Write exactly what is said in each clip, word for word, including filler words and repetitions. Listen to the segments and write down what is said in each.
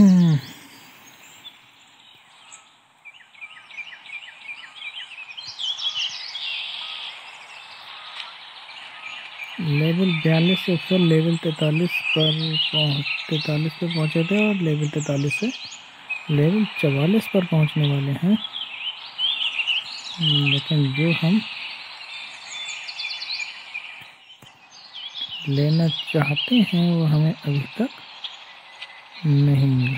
Level बयालीस से ऊपर लेवल तैंतालीस पर पहुँच तैंतालीस पर पहुँचे थे और लेवल तैंतालीस से लेवल चवालीस पर पहुँचने वाले हैं, लेकिन जो हम लेना चाहते हैं वो हमें अभी तक नहीं मिला।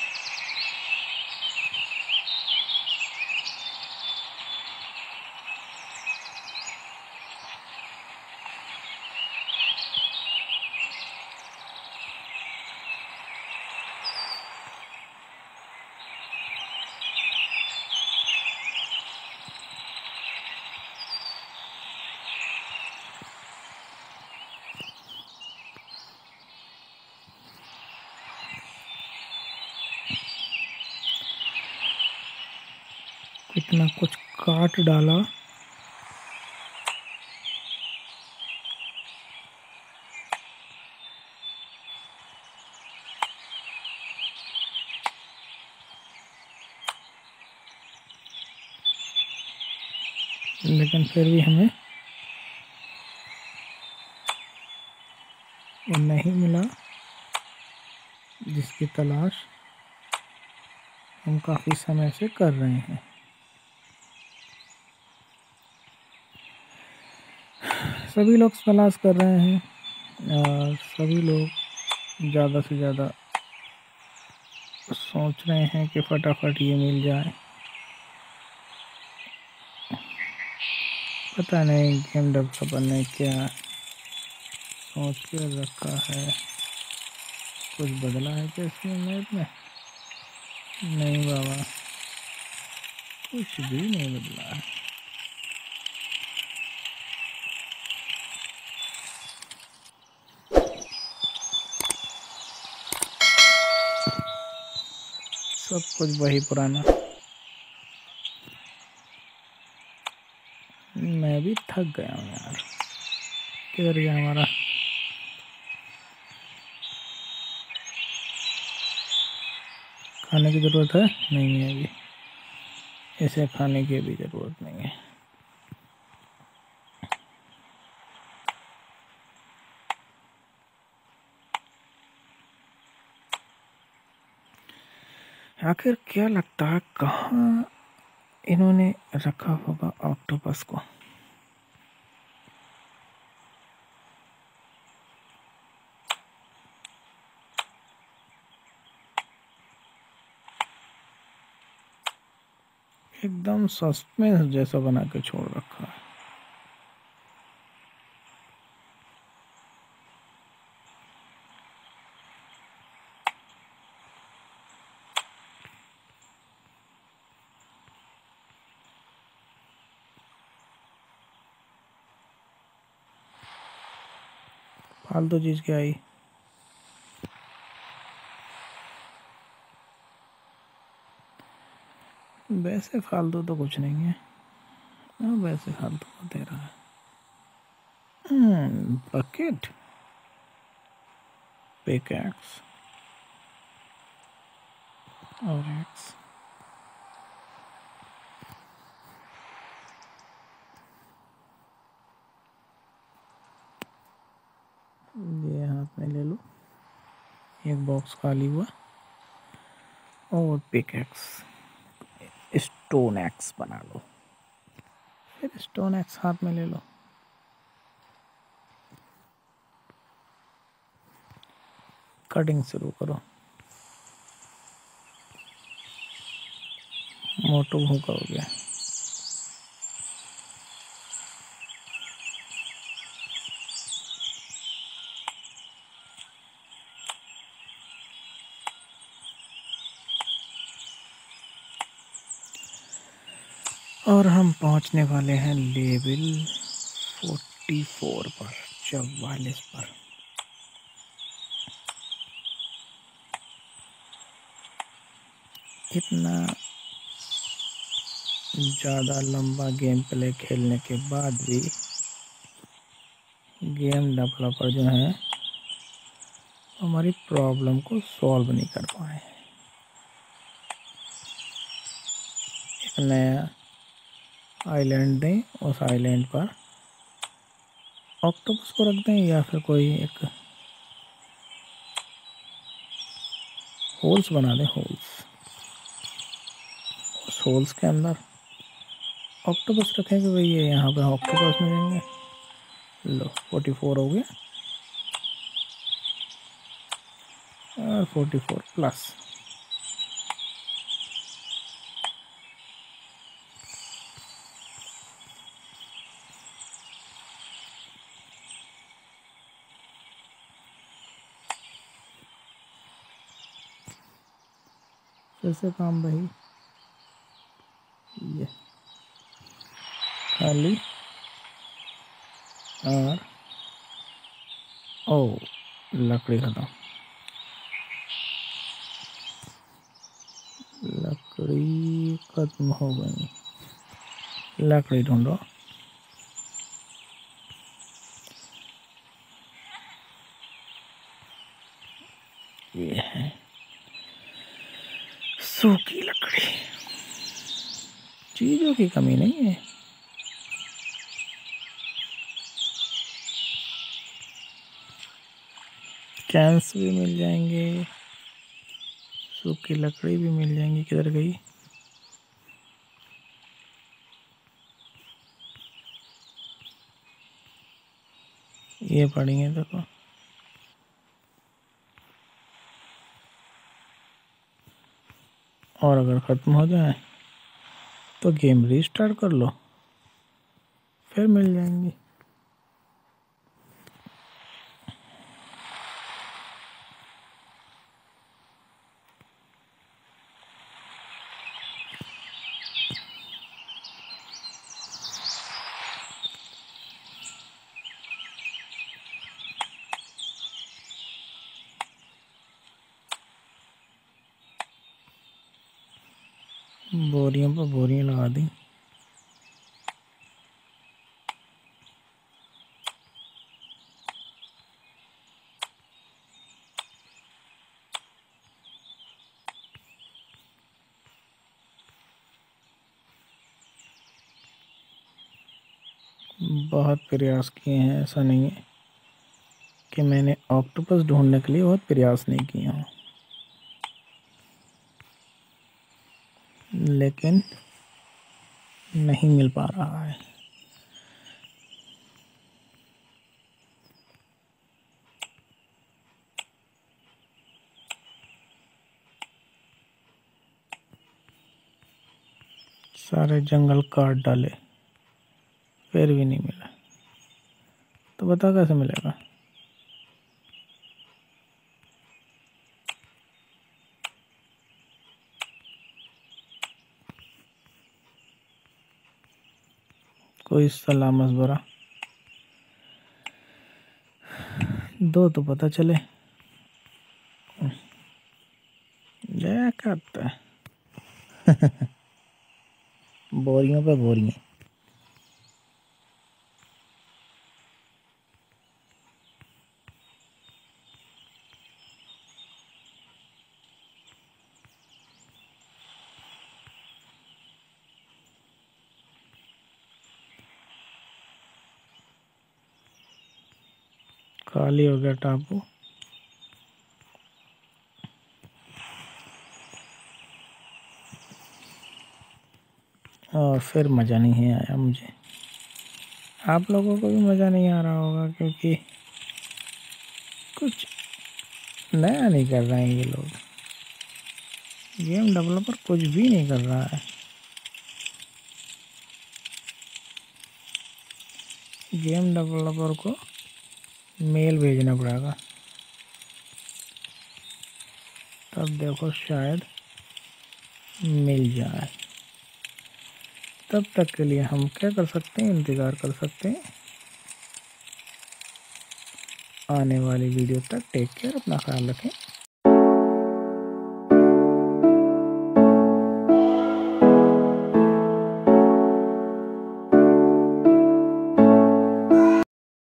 इतना कुछ काट डाला, लेकिन फिर भी हमें वो नहीं मिला जिसकी तलाश हम काफ़ी समय से कर रहे हैं। सभी लोग तलाश कर रहे हैं और सभी लोग ज़्यादा से ज़्यादा सोच रहे हैं कि फटाफट ये मिल जाए। पता नहीं गेम डेवलपर ने क्या सोच के रखा है, कुछ बदला है क्या इसमें मैप में? नहीं बाबा, कुछ भी नहीं बदला है। सब कुछ वही पुराना। मैं भी थक गया हूँ यार। किधर गया हमारा? खाने की ज़रूरत है? नहीं है अभी, इसे खाने की भी ज़रूरत नहीं है। आखिर क्या लगता है कहाँ इन्होंने रखा होगा ऑक्टोपस को? एकदम सस्पेंस जैसा बना के छोड़ रखा है। फालतू चीज़ क्या आई? वैसे फालतू तो कुछ नहीं है, हाँ वैसे फालतू को दे रहा है। हम्म बकेट, पिकैक्स और एक्स। ये हाथ में ले लो, एक बॉक्स खाली हुआ और पिकैक्स, स्टोन एक्स बना लो, फिर स्टोन एक्स हाथ में ले लो। कटिंग शुरू करो। मोटो भूखा हो गया। और हम पहुंचने वाले हैं लेवल चौवालीस पर, चौवालीस पर। इतना ज़्यादा लंबा गेम प्ले खेलने के बाद भी गेम डेवलपर जो है हमारी प्रॉब्लम को सॉल्व नहीं कर पाए। नया आइलैंड दें, उस आइलैंड पर ऑक्टोपस को रख दें या फिर कोई एक होल्स बना दें। होल्स, उस होल्स के अंदर ऑक्टोपस रखेंगे, भाई ये यहाँ पे ऑक्टोपस मिलेंगे। लो फोर्टी फोर हो गया और फोर्टी फोर प्लस। फिर से काम भाई, ये खाली और ओ लकड़ी खत्म, लकड़ी खत्म हो गई। लकड़ी ढूंढो। ये है सूखी लकड़ी, चीज़ों की कमी नहीं है। कैंस भी मिल जाएंगे, सूखी लकड़ी भी मिल जाएंगी। किधर गई? ये पड़ी है देखो। और अगर ख़त्म हो जाए तो गेम रीस्टार्ट कर लो, फिर मिल जाएंगी। बोरियों पर बोरियां लगा दी। बहुत प्रयास किए हैं, ऐसा नहीं है कि मैंने ऑक्टोपस ढूंढने के लिए बहुत प्रयास नहीं किया हूँ, लेकिन नहीं मिल पा रहा है। सारे जंगल काट डाले, फिर भी नहीं मिला, तो बता कैसे मिलेगा? कोई सलाह मशवरा दो तो पता चले। क्या करता है बोरियों पे बोरियां। खाली हो गया टापू। और फिर मज़ा नहीं आया मुझे, आप लोगों को भी मज़ा नहीं आ रहा होगा, क्योंकि कुछ नया नहीं कर रहे हैं ये लोग। गेम डेवलपर कुछ भी नहीं कर रहा है। गेम डेवलपर को मेल भेजना पड़ेगा, तब देखो शायद मिल जाए। तब तक के लिए हम क्या कर सकते हैं, इंतज़ार कर सकते हैं आने वाली वीडियो तक। टेक केयर, अपना ख्याल रखें।